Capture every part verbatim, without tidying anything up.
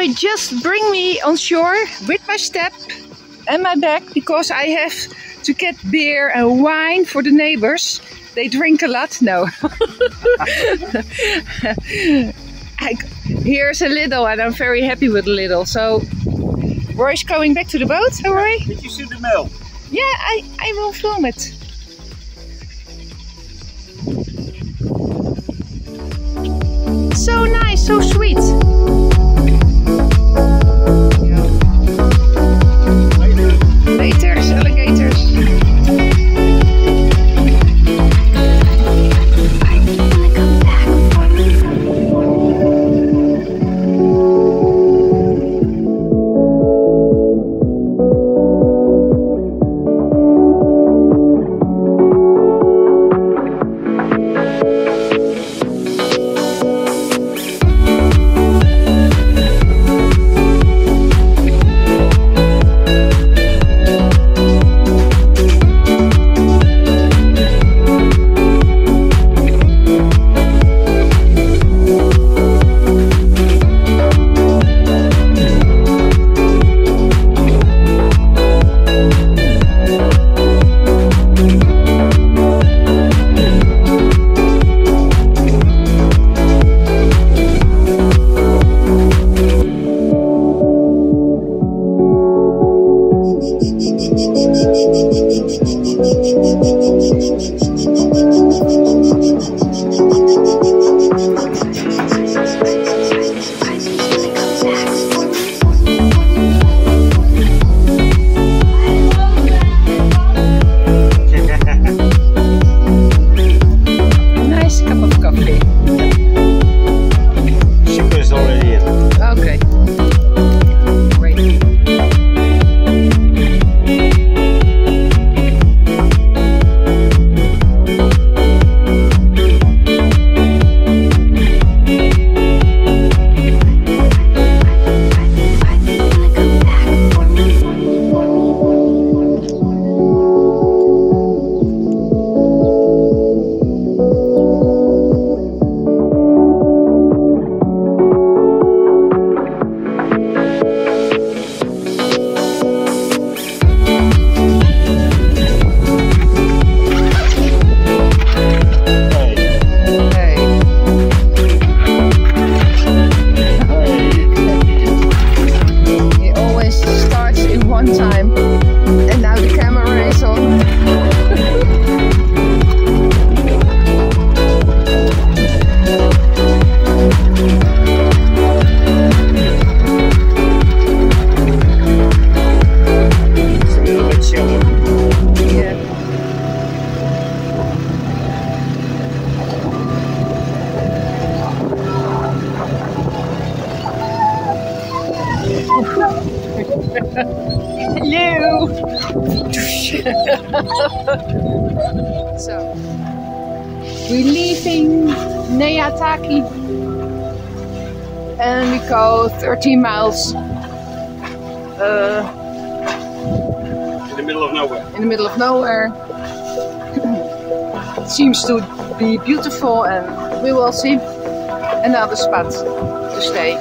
boy just bring me on shore with my step and my bag because I have to get beer and wine for the neighbors. They drink a lot. No. I, here's a little and I'm very happy with a little. So Roy's going back to the boat. Oh, Roy? Did you see the mail? Yeah, I, I will film it. So nice, so sweet. Laters, alligators. Hello! So, we're leaving Nea Artaki and we go thirteen miles uh, in the middle of nowhere. In the middle of nowhere. It seems to be beautiful and we will see another spot to stay.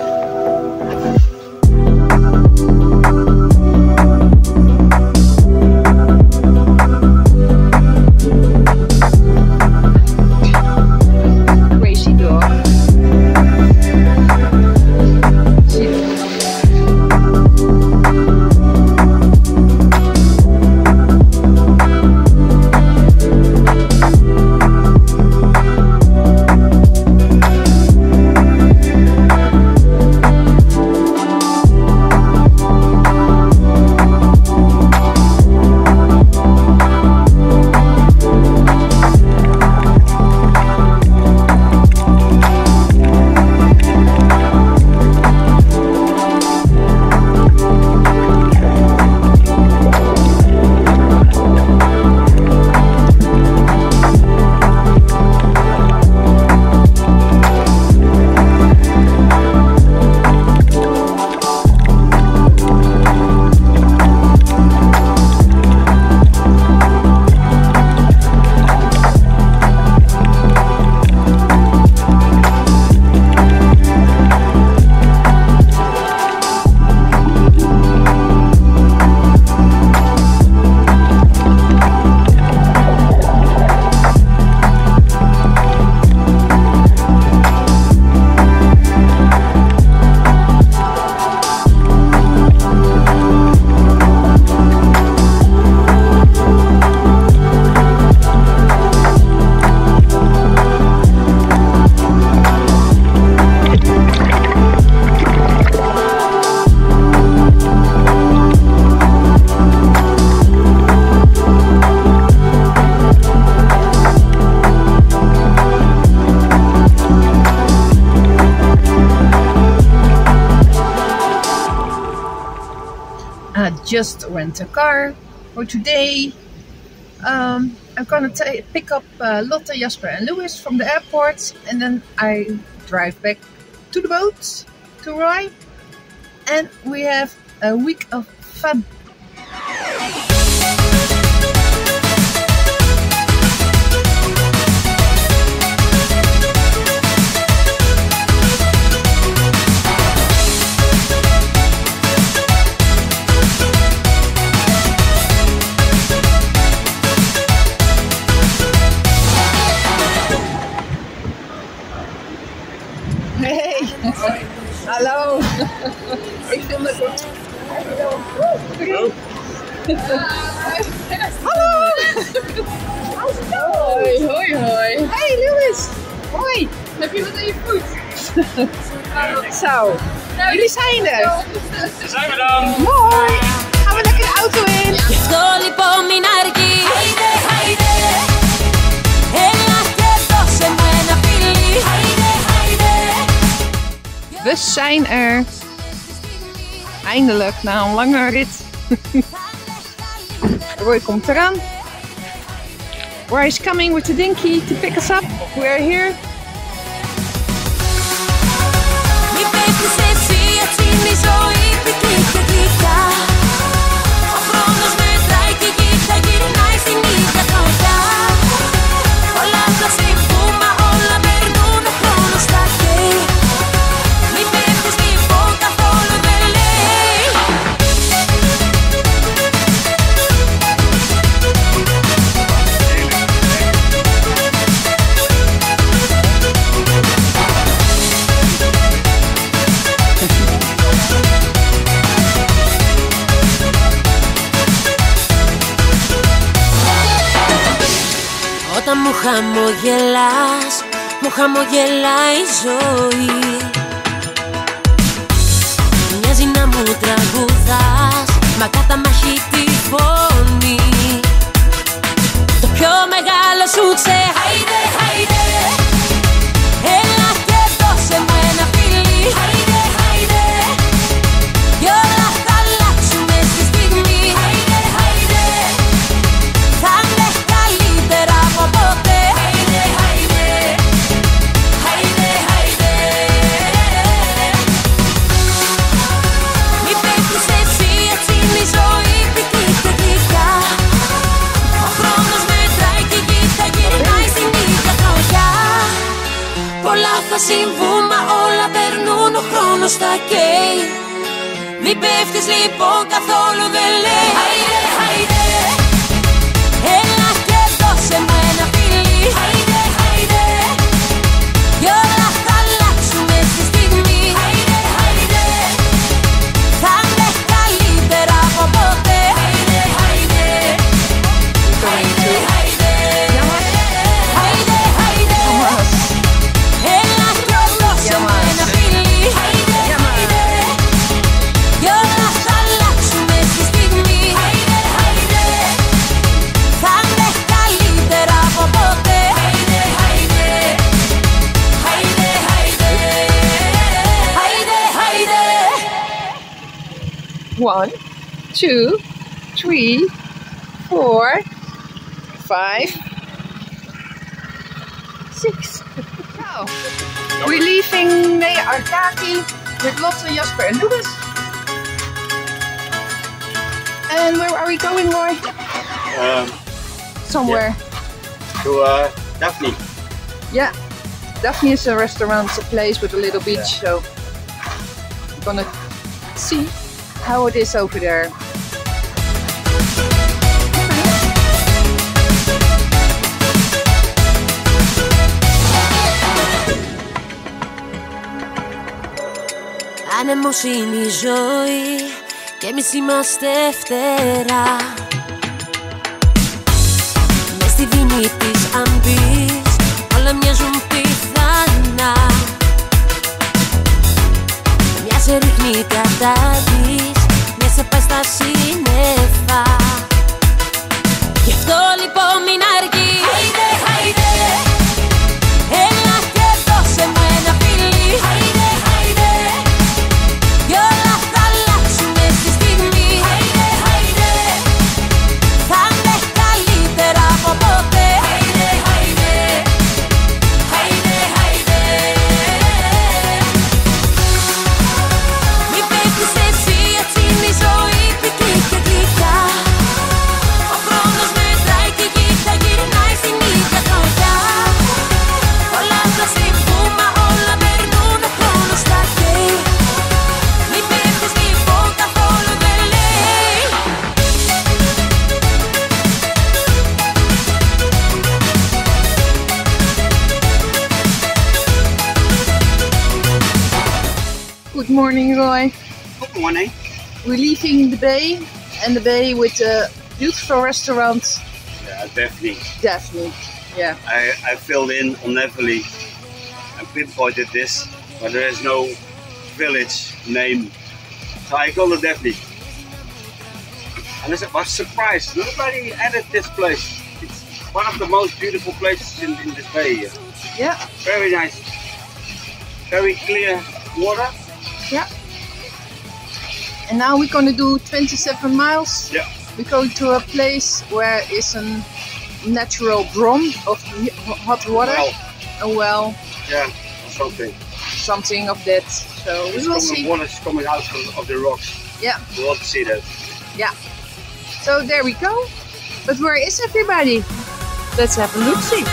just rent a car for today. Um, I'm gonna pick up uh, Lotte Jasper and Lewis from the airport, and then I drive back to the boat to Roy, and we have a week of fun. Hey, hallo. Ik vind het goed. Hallo. Hallo. Hoi, hoi, hoi. Hey Lewis. Hoi. Heb je wat aan je voet? Zo, jullie zijn er. Daar zijn we dan. Mooi. Gaan we lekker de auto in. We zijn er. Eindelijk, na een lange rit. Roy komt eraan. Roy is coming with the dinky to pick us up. We are here. Όταν μου χαμογελάς, μου χαμογελάει η ζωή. Μοιάζει να μου τραγουδάς, μα καταμάχει τη φωνή. Το πιο μεγάλο σου ξέ, χάιντε, χάιντε. Έλα και δώσε μου ένα φιλί, χάιντε, χάιντε. Κι όλα θα αλλάξουνε στη στιγμή, χάιντε, χάιντε. Θα είναι καλύτερα από ποτέ, χάιντε, χάιντε. Χάιντε, χάιντε. Μη πέφτεις εσύ, έτσι είναι η ζωή, πικρή και γλυκά. Ο χρόνος μετράει και η γη θα γυρνάει στην ίδια χρονιά. Πολλά θα συμβούν, μα όλα περνούν, ο χρόνος θα καίει. Μη πέφτεις λοιπόν, καθόλου δεν λέει. Χάιντε, χάιντε. Έλα και δώσε μου ένα φιλί, χάιντε, χάιντε. Κι όλα θα αλλάξουνε στη στιγμή, χάιντε, χάιντε. Θα είναι καλύτερα από ποτέ, χάιντε, χάιντε. Χάιντε, χάιντε. Χάιντε, χάιντε. Έλα και δώσε μου ένα φιλί, χάιντε, χάιντε. Κι όλα θα αλλάξουνε στη στιγμή, χάιντε, χάιντε. Θα είναι καλύτερα από ποτέ, χάιντε, χάιντε. Χάιντε, χάιντε. Χάιντε, χάιντε. One, two, three, four, five, six. Now, we're leaving Nea Artaki with Lotte Jasper and Lewis. And where are we going, Roy? Um, Somewhere. to uh, Daphne. Yeah. Daphne is a restaurant, a place with a little beach, so we're gonna see how it is over there. Άνεμος είναι η ζωή και εμείς είμαστε φτερά. Μες στη δίνη της αν μπεις, όλα μοιάζουν πιθανά. Μια σε ρίχνει κατά της, μια σε πάει στα σύννεφα. Γι' αυτό λοιπόν μην αργείς. Χάιντε, χάιντε. Έλα και δώσε μου ένα φιλί, χάιντε, χάιντε. Κι όλα θα αλλάξουνε στη στιγμή, χάιντε, χάιντε. Good morning, Roy. Good morning. We're leaving the bay, and the bay with a beautiful restaurant. Yeah, definitely. Definitely, yeah. I, I filled in on Neverly and pinpointed this, but there is no village name. So I called it Daphne. And I was surprised, nobody added this place. It's one of the most beautiful places in, in this bay here. Yeah. Very nice. Very clear water. Yeah. And now we're gonna do twenty-seven miles. Yeah. We're going to a place where is a natural drum of hot water. Well, A well, yeah, or something. something of that. So we It's will coming, see. water is coming out of, of the rocks. Yeah. We want to see that. Yeah. So there we go. But where is everybody? Let's have a look see.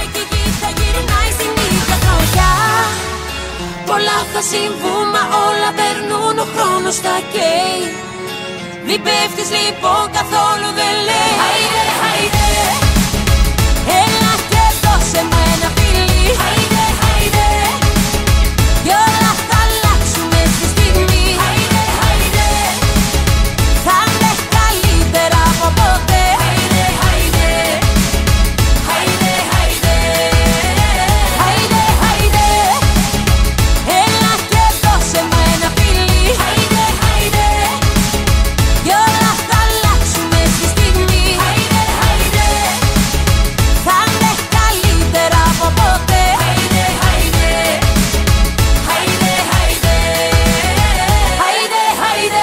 Πολλά θα συμβούν, μα όλα περνούν, ο χρόνος θα καίει. Μην πέφτεις λοιπόν, καθόλου δεν λέει. Χάιντε, χάιντε, έλα και δώσε μου ένα φιλί. Χάιντε, χάιντε, κι όλα θα αλλάξουνε στη στιγμή. Χάιντε, χάιντε, θα είναι καλύτερα από ποτέ. Χάιντε, χάιντε, χάιντε, χάιντε, χάιντε, χάιντε. Έλα και δώσε μου ένα φιλί. Χάιντε, χάιντε, κι όλα θα αλλάξουνε στη στιγμή. Χάιντε, χάιντε, θα είναι καλύτερα από ποτέ. Χάιντε, χάιντε, χάιντε, χάιντε, χάιντε, χάιντε.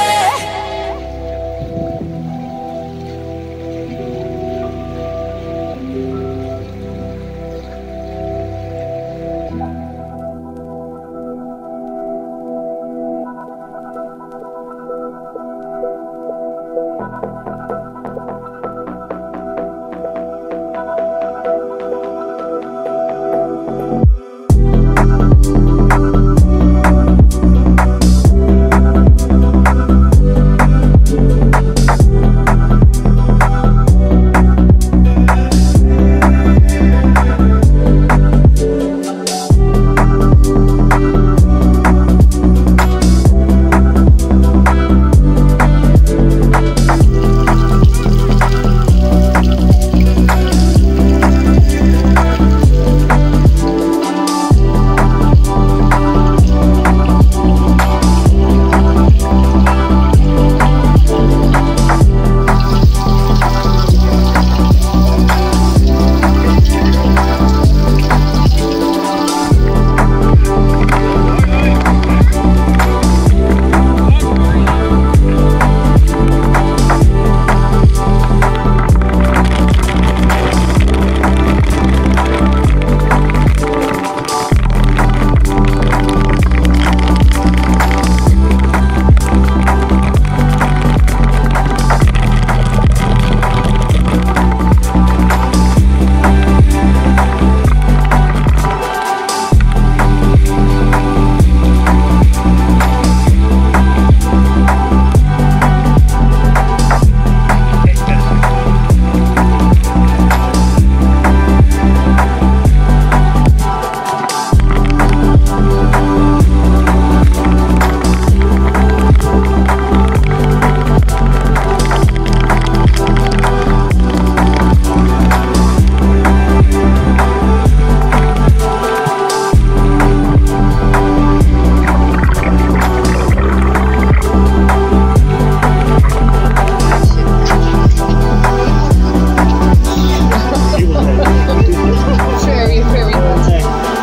Very, very good.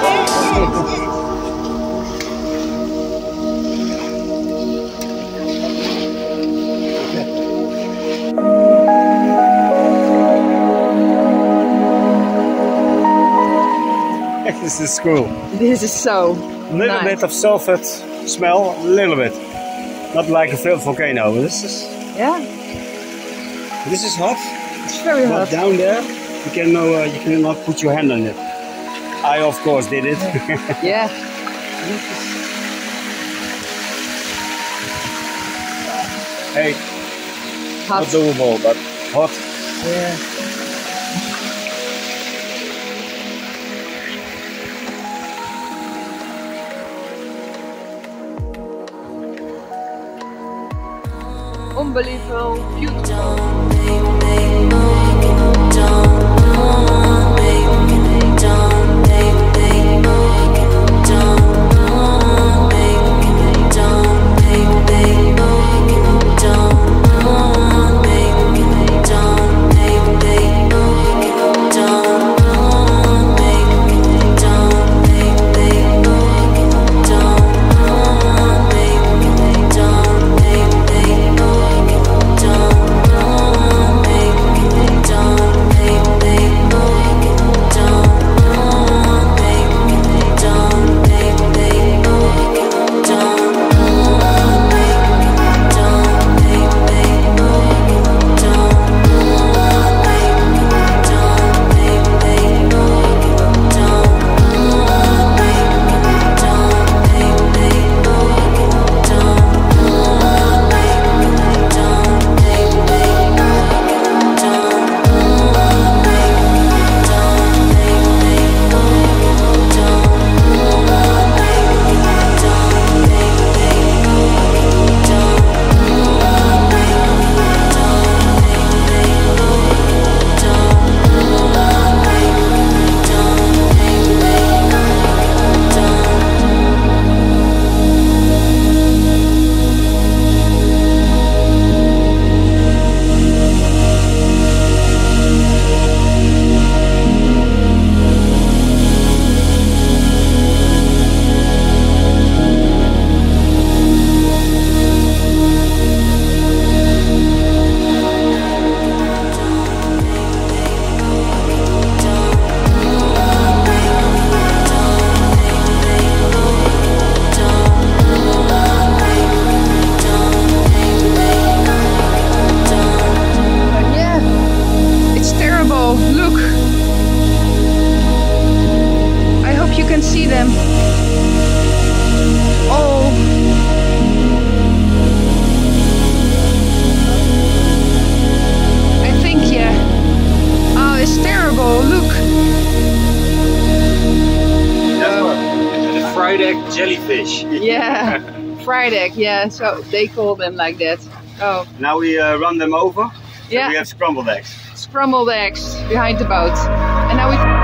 This is cool. This is so A little nice. bit of sulfate smell, a little bit. Not like a real volcano. This is Yeah, this is hot, it's very but hot. down there you can no, uh, you cannot put your hand on it. I of course did it. Yeah. Hey, Hot. not doable, but hot. Yeah. unbelievable, beautiful. Jellyfish. Yeah, fried egg, yeah, so they call them like that. Oh. Now we uh, run them over. Yeah. We have scrambled eggs. Scrambled eggs behind the boat. And now we...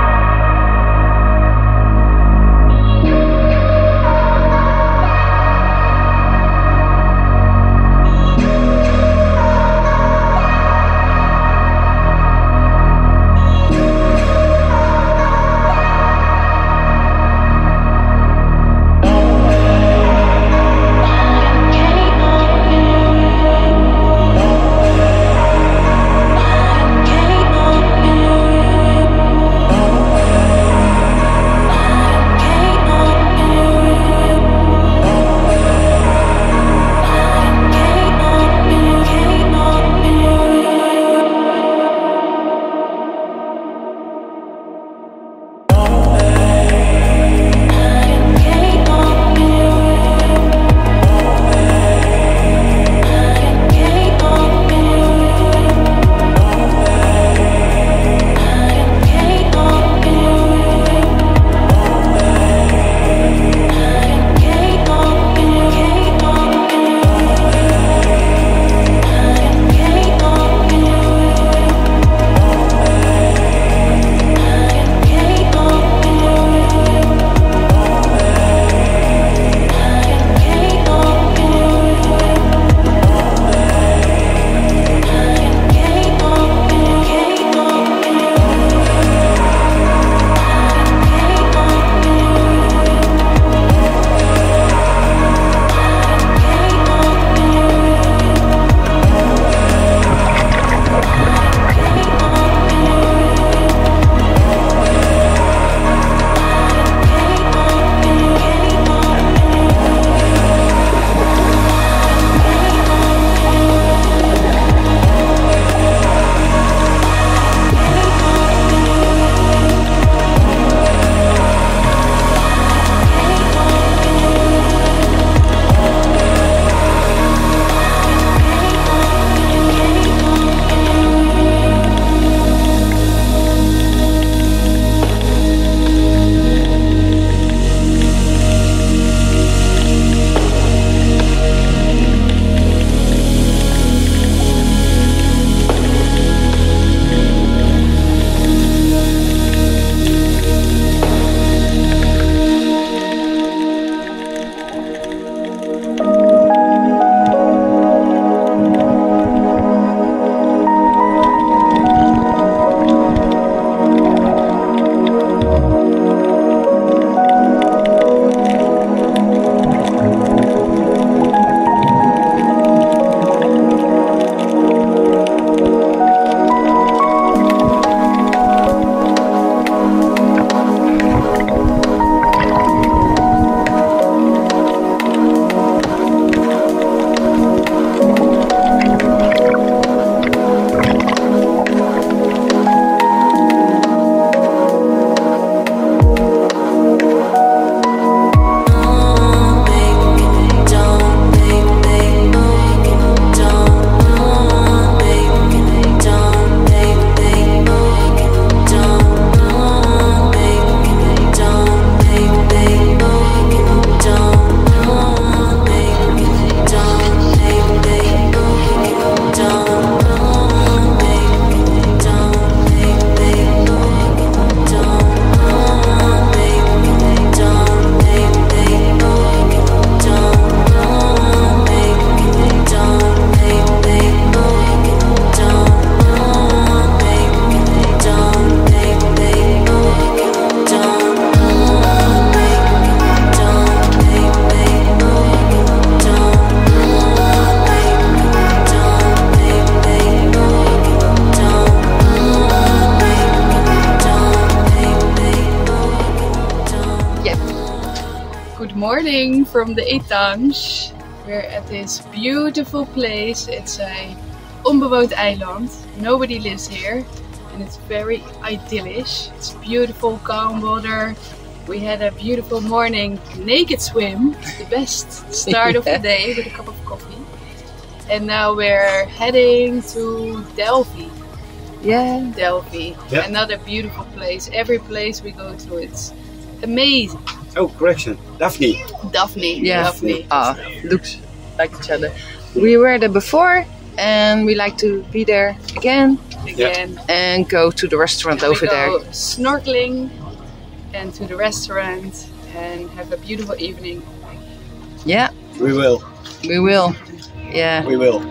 morning from the Etange. We're at this beautiful place. It's a onbewoond eiland. Nobody lives here and it's very idyllish. It's beautiful, calm water. We had a beautiful morning naked swim, the best start of the day with a cup of coffee. And now we're heading to Delphi. Yeah. Delphi, Yeah. Another beautiful place. Every place we go to, it's amazing. Oh, correction. Daphne. Daphne, Yeah. Daphne. Ah, looks like each other. We were there before and we like to be there again Again. and go to the restaurant And over we go there. snorkeling and to the restaurant and have a beautiful evening. Yeah, We will. we will. Yeah. We will.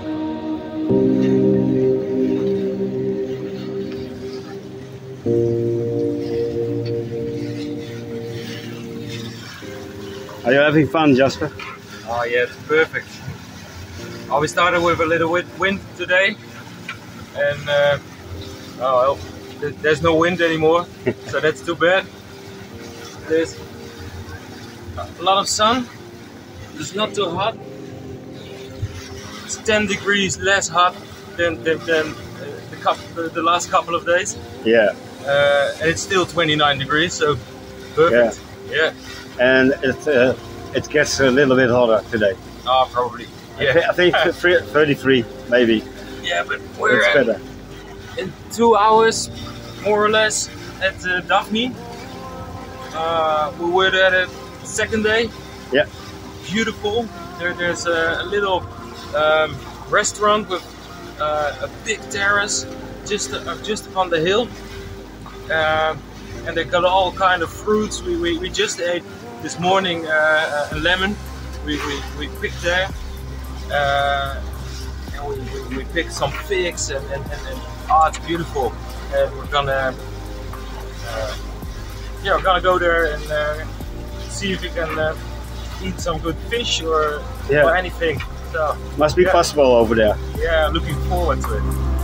Are you having fun, Jasper? Oh yeah, it's perfect. Oh, we started with a little wi- wind today, and uh, oh well, th- there's no wind anymore, so that's too bad. There's a lot of sun. It's not too hot. It's ten degrees less hot than than, than uh, the, coup- the the last couple of days, Yeah. uh, and it's still twenty-nine degrees, so perfect. Yeah. And it uh, it gets a little bit hotter today. Oh, probably. I thi- Yeah. I think th- thirty-three, maybe. Yeah, but we're It's uh, better. in two hours, more or less, at uh, Daphne. Uh, we were there the second day. Yeah. Beautiful. There, there's a, a little um, restaurant with uh, a big terrace just uh, just upon the hill, um, and they got all kind of fruits. We, we, we just ate this morning uh, a lemon. We, we, we picked there. Uh, and we, we, we picked some figs and, and, and, and oh, it's beautiful. And we're gonna uh, yeah, we're gonna go there and uh, see if we can uh, eat some good fish or, Yeah. or anything. So Must be yeah. possible over there. yeah, looking forward to it.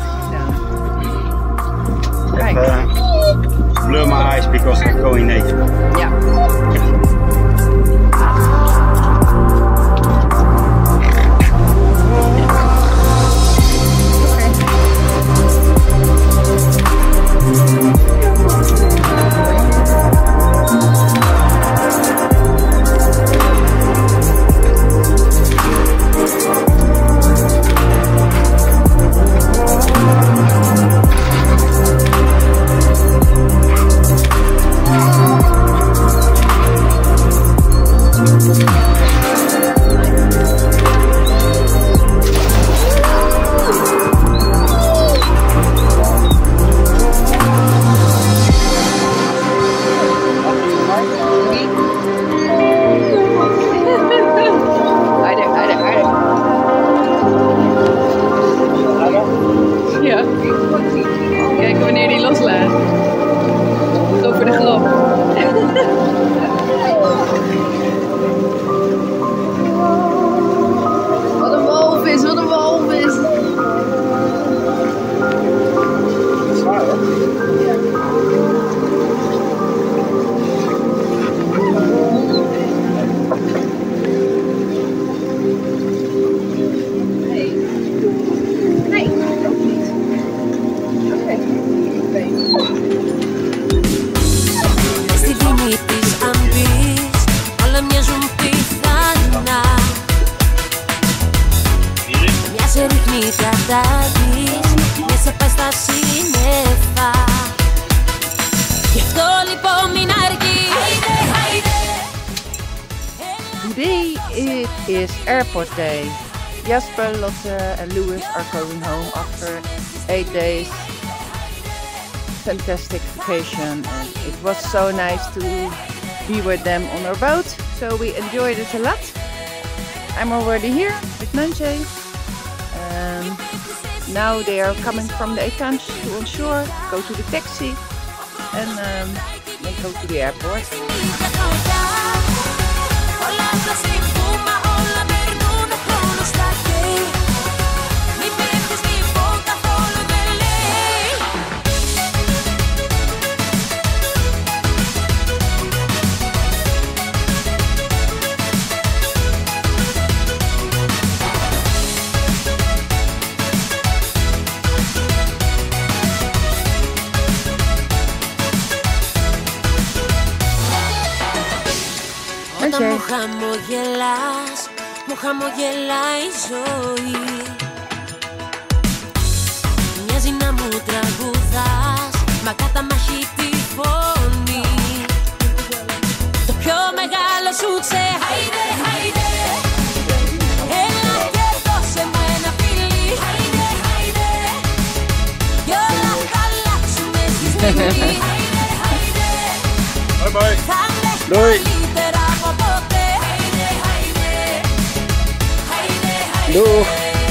Right. Uh, blur my eyes because I'm going naked. Yeah. Aardig, aardig, aardig. Ja. Kijken wanneer die loslaat. Zo voor de grap. Wat een walvis, wat een walvis. Zwaar hoor. Nee. Nee, ook niet. Oké. Στη δίνη της αν πεις, όλα μοιάζουν πιθανά. Μια σε ρίχνει κατάγεις, μια σε πάει στα σύννεφα. Γι' αυτό λοιπόν μην αργείς. Today it is airport day. Jasper, Lotte and Lewis are going home after eight days. Fantastic vacation and it was so nice to be with them on our boat. So we enjoyed it a lot. I'm already here with Nanje. Um, now they are coming from the Etange to on shore, go to the taxi and um, then go to the airport. Όλα τα σύμφωμα, όλα περνούν ο χρόνος στα καίει. Μην πέφτεις λοιπόν καθόλου δεν λέει. Όταν μου χαμογελάς, μου χαμογελάει η ζωή. Μοιάζει να μου τραγουδάς, μα κατά μάχη τη φωνή. Το πιο μεγάλο σου τσε, χάιντε, χάιντε. Έλα και δώσε μου ένα φιλί, χάιντε, χάιντε. Κι όλα θα αλλάξουνε στη στιγμή, χάιντε, χάιντε. Bye bye. Θα με Doei. καλύτερα από ποτέ, χάιντε, χάιντε. Χάιντε, χάιντε. Doeg.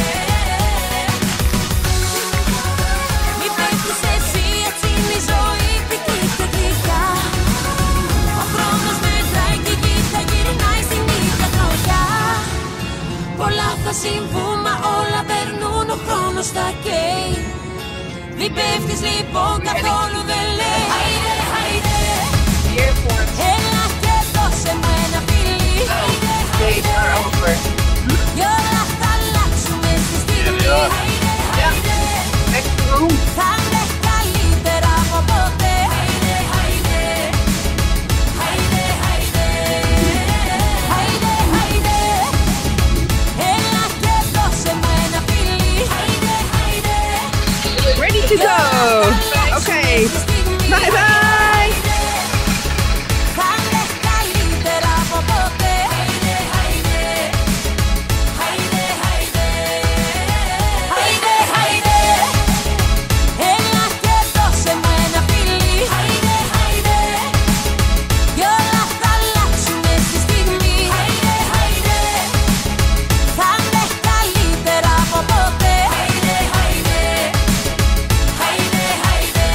Μη πέφτεις εσύ, έτσι είναι η ζωή, πικρή και γλυκά. Ο χρόνος μετράει και η γη θα γυρνάει στην ίδια τροχιά. Πολλά θα συμβούν, μα όλα περνούν, ο χρόνος θα καίει. Μη πέφτεις λοιπόν, καθόλου δεν λέει. Χάιντε, χάιντε. Έλα και δώσε μου ένα φιλί, χάιντε, χάιντε. Κι όλα θα αλλάξουνε στη στιγμή, χάιντε, χάιντε. Θα είναι καλύτερα από ποτέ, χάιντε, χάιντε. Χάιντε, χάιντε. Χάιντε, χάιντε. Έλα και δώσε μου ένα φιλί, χάιντε, χάιντε. Ready to go. Okay. Bye bye. Θα είναι καλύτερα από ποτέ, χάιντε, χάιντε. Χάιντε, χάιντε. Χάιντε, χάιντε. Έλα και δώσε μου ένα φιλί, χάιντε, χάιντε. Κι όλα θα αλλάξουνε στη στιγμή, χάιντε, χάιντε. Θα είναι καλύτερα από ποτέ, χάιντε, χάιντε. Χάιντε, χάιντε.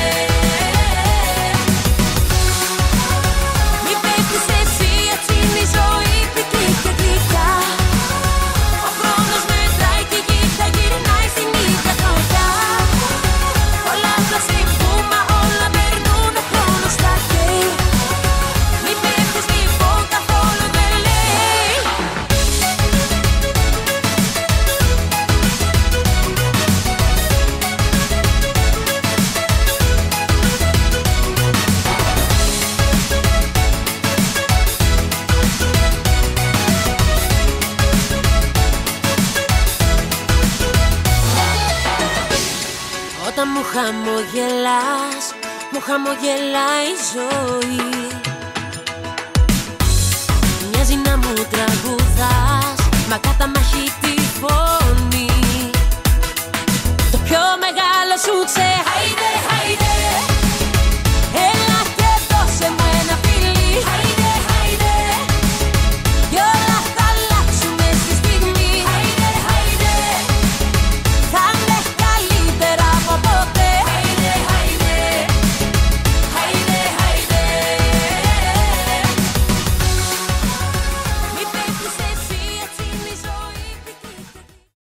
Μη πέφτεις εσύ, έτσι είναι η ζωή, πικρή και γλυκά. Ο χρόνος μετράει και η γη θα γυρνάει στην ίδια τροχιά. Πολλά θα συμβούν, μα όλα περνούν, ο χρόνος θα καίει. Μη πέφτεις λοιπόν, καθόλου δεν λέει. Όταν μου χαμογελάς, μου χαμογελάει η ζωή. Μοιάζει να μου τραγουδάς, μα κατά μάχη τη φωνή.